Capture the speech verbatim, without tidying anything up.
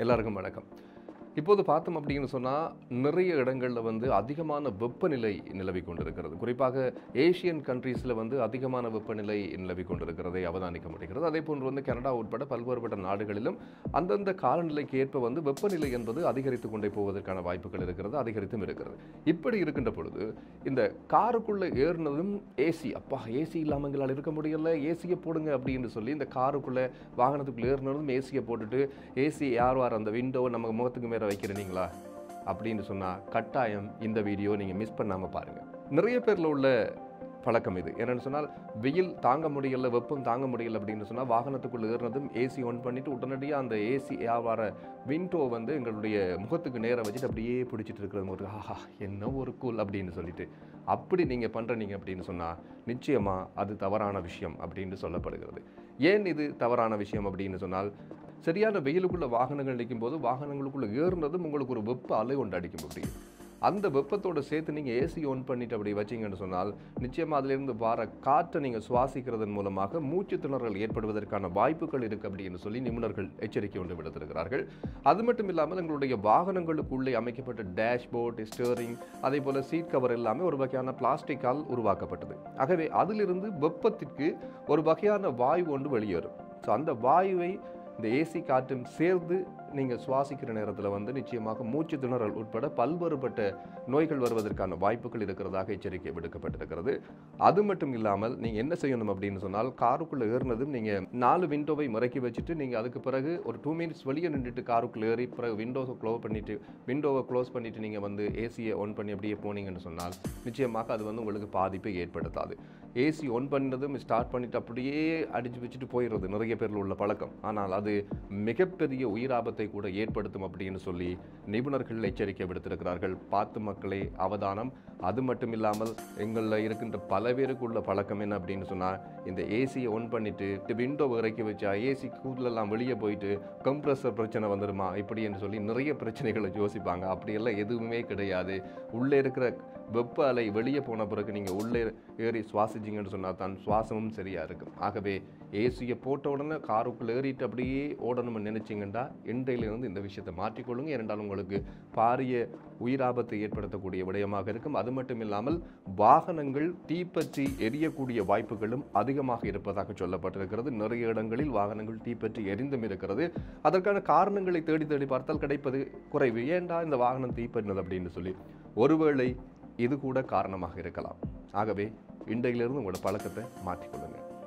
எல்லாருக்கும் வணக்கம். இப்போது பார்த்தோம் அப்படின்னு சொன்னால் நிறைய இடங்களில் வந்து அதிகமான வெப்பநிலை நிலவி கொண்டிருக்கிறது. குறிப்பாக ஏஷியன் கண்ட்ரீஸில் வந்து அதிகமான வெப்பநிலை நிலவி கொண்டிருக்கிறதை அவதானிக்க முடிகிறது. அதே போன்று வந்து கனடா உட்பட பல்வேறுபட்ட நாடுகளிலும் அந்தந்த காலநிலைக்கு ஏற்ப வந்து வெப்பநிலை என்பது அதிகரித்து கொண்டே போவதற்கான வாய்ப்புகள் இருக்கிறது, அதிகரித்தும் இருக்கிறது. இப்படி இருக்கின்ற பொழுது இந்த காருக்குள்ளே ஏறினதும் ஏசி, அப்பா ஏசி இல்லாமல் எங்களால் இருக்க முடியல, ஏசியை போடுங்க அப்படின்னு சொல்லி இந்த காருக்குள்ளே வாகனத்துக்குள்ளே ஏறினதும் ஏசியை போட்டுட்டு ஏசி யார் வார் அந்த விண்டோ நம்ம முகத்துக்கு மேலே வைக்கிறீங்களா அப்படின்னு சொன்னால் கட்டாயம் இந்த வீடியோ நீங்கள் மிஸ் பண்ணாமல் பாருங்கள். நிறைய பேரில் உள்ள பழக்கம் இது. என்னென்னு சொன்னால் வெயில் தாங்க முடியல, வெப்பம் தாங்க முடியல அப்படின்னு சொன்னால் வாகனத்துக்குள்ளே ஏறினதும் ஏசி ஆன் பண்ணிவிட்டு உடனடியாக அந்த ஏசி வர விண்டோ வந்து எங்களுடைய முகத்துக்கு நேராக வச்சுட்டு அப்படியே பிடிச்சிட்டு இருக்கிறது ஒரு ஆஹா என்ன ஒரு கூல் அப்படின்னு சொல்லிட்டு அப்படி நீங்கள் பண்ணுறீங்க அப்படின்னு சொன்னால் நிச்சயமாக அது தவறான விஷயம் அப்படின்னு சொல்லப்படுகிறது. ஏன் இது தவறான விஷயம் அப்படின்னு சொன்னால் சரியான வெயிலுக்குள்ள வாகனங்கள் நிற்கும் போது வாகனங்களுக்குள்ள ஏறுனதும் உங்களுக்கு ஒரு வெப்ப அலை ஒன்று அடிக்கும். அப்படி அந்த வெப்பத்தோடு சேர்த்து நீங்கள் ஏசி ஆன் பண்ணிட்டு அப்படி வச்சிங்கன்னு சொன்னால் நிச்சயமாக அதிலிருந்து வர காற்றை நீங்கள் சுவாசிக்கிறதன் மூலமாக மூச்சு திணறல் ஏற்படுவதற்கான வாய்ப்புகள் இருக்குது அப்படின்னு சொல்லி நிபுணர்கள் எச்சரிக்கை ஒன்று விடுத்திருக்கிறார்கள். அது மட்டும் இல்லாமல் எங்களுடைய வாகனங்களுக்குள்ளே அமைக்கப்பட்ட டேஷ்போர்ட், ஸ்டீரிங், அதே போல் சீட் கவர் எல்லாமே ஒரு வகையான பிளாஸ்டிக்கால் உருவாக்கப்பட்டது. ஆகவே அதிலிருந்து வெப்பத்திற்கு ஒரு வகையான வாயு ஒன்று வெளியேறும். ஸோ அந்த வாயுவை இந்த ஏசி காற்றும் சேர்ந்து நீங்கள் சுவாசிக்கிற நேரத்தில் வந்து நிச்சயமாக மூச்சு திணறல் உட்பட பல்வேறுபட்ட நோய்கள் வருவதற்கான வாய்ப்புகள் இருக்கிறதாக எச்சரிக்கை விடுக்கப்பட்டிருக்கிறது. அது மட்டும் இல்லாமல் நீங்கள் என்ன செய்யணும் அப்படின்னு சொன்னால் காருக்குள்ளே ஏறினதும் நீங்கள் நாலு விண்டோவை முறக்கி வச்சுட்டு நீங்கள் அதுக்கு பிறகு ஒரு டூ மினிட்ஸ் வெளியே நின்றுட்டு காருக்குள்ளே ஏறி பிறகு விண்டோவை க்ளோஸ் பண்ணிவிட்டு விண்டோவை க்ளோஸ் பண்ணிவிட்டு நீங்கள் வந்து ஏசியை ஆன் பண்ணி அப்படியே போனீங்கன்னு சொன்னால் நிச்சயமாக அது வந்து உங்களுக்கு பாதிப்பை ஏற்படுத்தாது. ஏசி ஆன் பண்ணதும் ஸ்டார்ட் பண்ணிவிட்டு அப்படியே அடித்து வச்சுட்டு போயிடுறது நிறைய பேரில் உள்ள பழக்கம். ஆனால் அது மிகப்பெரிய உயிராபத்தை கூட ஏற்படுத்தும் அப்படின்னு சொல்லி நிபுணர்கள் எச்சரிக்கை விடுத்திருக்கிறார்கள். பார்த்து மக்களே அவதானம். அது மட்டும் இல்லாமல் எங்களில் இருக்கின்ற பல பேருக்கு உள்ள பழக்கம் என்ன அப்படின்னு சொன்னால் இந்த ஏசியை ஆன் பண்ணிட்டு விண்டோவை இறக்கி வச்சா ஏசி கூடுதலாம் வெளியே போயிட்டு கம்ப்ரஸர் பிரச்சனை வந்துடுமா இப்படி என்று சொல்லி நிறைய பிரச்சனைகளை யோசிப்பாங்க. அப்படியெல்லாம் எதுவுமே கிடையாது. உள்ளே இருக்கிற வெப்ப அலை வெளியே போன பிறகு நீங்கள் உள்ளே ஏறி சுவாசிச்சிங்கன்னு சொன்னால் தான் சுவாசமும் சரியாக இருக்கும். ஆகவே ஏசியை போட்ட உடனே காருக்குள்ளே ஏறிட்டு அப்படியே ஓடணும்னு நினைச்சிங்கன்னா இன்றையிலிருந்து இந்த விஷயத்தை மாற்றிக்கொள்ளுங்க. இரண்டாலும் உங்களுக்கு பாரிய உயிராபத்தை ஏற்படுத்தக்கூடிய விடயமாக இருக்கும். அது மட்டும் இல்லாமல் வாகனங்கள் தீப்பற்றி எரியக்கூடிய வாய்ப்புகளும் அதிகமாக இருப்பதாக சொல்லப்பட்டிருக்கிறது. நிறைய இடங்களில் வாகனங்கள் தீப்பற்றி எரிந்தும் இருக்கிறது. அதற்கான காரணங்களை தேடி தேடி பார்த்தால் கிடைப்பது குறைவு. ஏண்டா இந்த வாகனம் தீப்பற்றினது அப்படின்னு சொல்லி ஒருவேளை இது கூட காரணமாக இருக்கலாம். ஆகவே இன்றையிலிருந்து உங்களோட பழக்கத்தை மாற்றிக்கொள்ளுங்க.